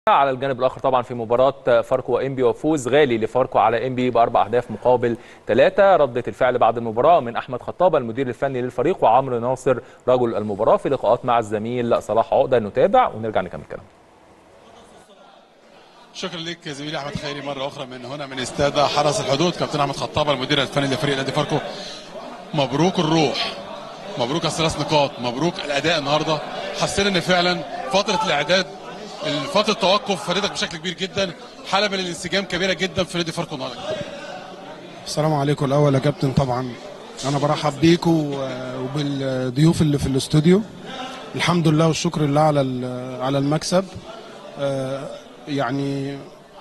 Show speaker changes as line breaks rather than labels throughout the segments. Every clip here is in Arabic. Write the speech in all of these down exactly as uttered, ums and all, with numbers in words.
على الجانب الاخر طبعا في مباراه فاركو وانبي وفوز غالي لفاركو على انبي باربع اهداف مقابل ثلاثه. رده الفعل بعد المباراه من احمد خطابه المدير الفني للفريق وعمرو ناصر رجل المباراه في لقاءات مع الزميل صلاح عقده. نتابع ونرجع نكمل كلام.
شكرا لك زميلي احمد خيري مره اخرى من هنا من استاد حرس الحدود. كابتن احمد خطابه المدير الفني لفريق نادي فاركو، مبروك الروح، مبروك الثلاث نقاط، مبروك الاداء النهارده. حسينا ان فعلا فتره الاعداد فتره التوقف فادتك بشكل كبير جدا، حاله من الانسجام كبيره جدا في نادي فاركو النهارده.
السلام عليكم الاول يا كابتن. طبعا انا برحب بيكم وبالضيوف اللي في الاستوديو. الحمد لله والشكر لله على على المكسب. يعني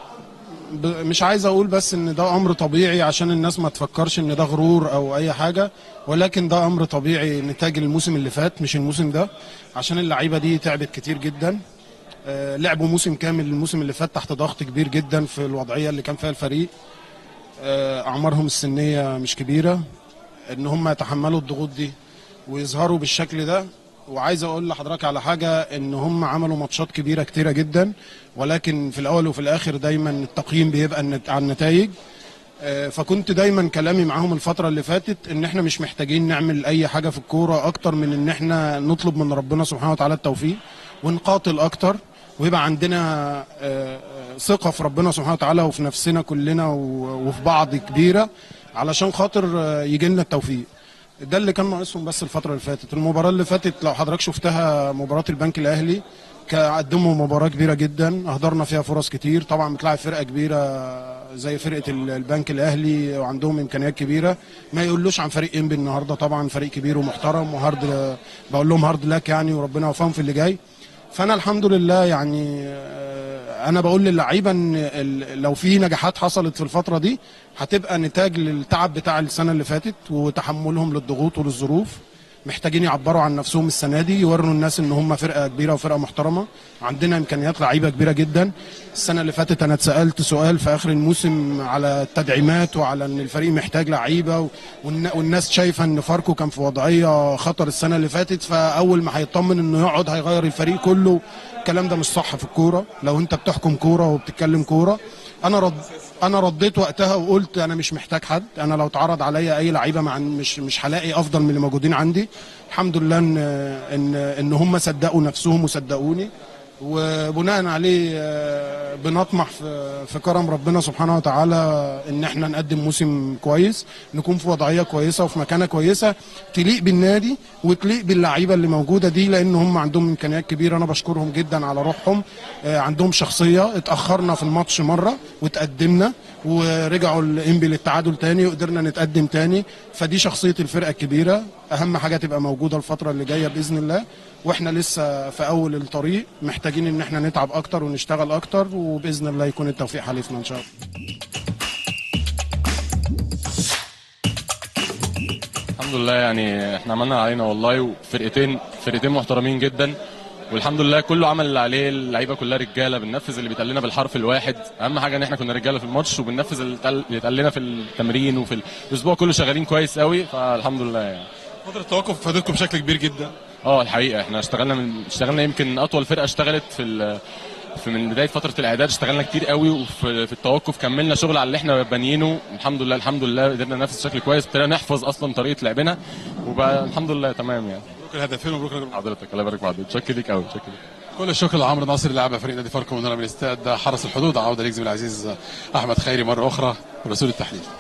مش عايز اقول بس ان ده امر طبيعي عشان الناس ما تفكرش ان ده غرور او اي حاجه، ولكن ده امر طبيعي نتاج الموسم اللي فات مش الموسم ده، عشان اللعيبه دي تعبت كتير جدا. لعبوا موسم كامل الموسم اللي فات تحت ضغط كبير جدا في الوضعيه اللي كان فيها الفريق. اعمارهم السنيه مش كبيره ان هم يتحملوا الضغوط دي ويظهروا بالشكل ده. وعايز اقول لحضرتك على حاجه، ان هم عملوا ماتشات كبيره كتيره جدا، ولكن في الاول وفي الاخر دايما التقييم بيبقى على النتائج. فكنت دايما كلامي معاهم الفتره اللي فاتت ان احنا مش محتاجين نعمل اي حاجه في الكوره اكتر من ان احنا نطلب من ربنا سبحانه وتعالى التوفيق ونقاتل اكتر، ويبقى عندنا ثقه في ربنا سبحانه وتعالى وفي نفسنا كلنا وفي بعض كبيره علشان خاطر يجي لنا التوفيق. ده اللي كان ناقصهم بس الفتره اللي فاتت. المباراه اللي فاتت لو حضرتك شفتها مباراه البنك الاهلي، قدموا مباراه كبيره جدا، اهدرنا فيها فرص كتير. طبعا بتلعب فرقه كبيره زي فرقه البنك الاهلي وعندهم امكانيات كبيره، ما يقولوش عن فريق انبي النهارده. طبعا فريق كبير ومحترم وهارد، بقول لهم هارد لك يعني، وربنا يوفقهم في اللي جاي. فانا الحمد لله يعني انا بقول للعيبه ان لو في نجاحات حصلت في الفتره دي هتبقى نتاج للتعب بتاع السنه اللي فاتت وتحملهم للضغوط وللظروف. محتاجين يعبروا عن نفسهم السنه دي، يوروا الناس ان هم فرقه كبيره وفرقه محترمه، عندنا امكانيات لعيبه كبيره جدا. السنه اللي فاتت انا اتسالت سؤال في اخر الموسم على التدعيمات وعلى ان الفريق محتاج لعيبه، والناس شايفه ان فاركو كان في وضعيه خطر السنه اللي فاتت، فاول ما هيطمن انه يقعد هيغير الفريق كله. الكلام ده مش صح في الكوره لو انت بتحكم كوره وبتتكلم كوره. انا رد انا رديت وقتها وقلت انا مش محتاج حد، انا لو اتعرض عليا اي لعيبه مع مش مش هلاقي افضل من اللي موجودين عندي. الحمد لله ان ان ان هم صدقوا نفسهم وصدقوني، وبناء عليه بنطمح في في كرم ربنا سبحانه وتعالى ان احنا نقدم موسم كويس، نكون في وضعيه كويسه وفي مكانه كويسه تليق بالنادي وتليق باللعيبه اللي موجوده دي، لان هم عندهم امكانيات كبيره. انا بشكرهم جدا على روحهم، عندهم شخصيه. اتاخرنا في الماتش مره وتقدمنا ورجعوا الانبي للتعادل تاني وقدرنا نتقدم تاني، فدي شخصيه الفرقه الكبيره. اهم حاجه تبقى موجوده الفتره اللي جايه باذن الله، واحنا لسه في اول الطريق، محتاجين ان احنا نتعب اكتر ونشتغل اكتر، وباذن الله يكون التوفيق حليفنا ان شاء الله.
الحمد لله يعني احنا عملنا علينا والله، وفرقتين فرقتين محترمين جدا، والحمد لله كله عمل اللي عليه. اللعيبه كلها رجاله، بننفذ اللي بيتقال لنا بالحرف الواحد. اهم حاجه ان احنا كنا رجاله في الماتش، وبننفذ اللي اتقال لنا في التمرين وفي الاسبوع كله شغالين كويس قوي، فالحمد لله يعني.
فتره التوقف فادتكم بشكل كبير جدا.
اه الحقيقه احنا اشتغلنا من اشتغلنا يمكن اطول فرقه اشتغلت في في من بدايه فتره الاعداد، اشتغلنا كتير قوي، وفي في التوقف كملنا شغل على اللي احنا بانيينه. الحمد لله الحمد لله قدرنا ننافس بشكل كويس، ابتدينا نحفظ اصلا طريقه لعبنا، وبقى الحمد لله تمام يعني.
مبروك الهدفين ومبروك
حضرتك، الله يبارك فيك. متشكر ليك قوي، متشكر ليك.
كل الشكر لعمرو ناصر لاعب فريق نادي فاركو من هنا من استاد حرس الحدود. عوده ليك زميلي العزيز احمد خيري مره اخرى ورسول التحليل.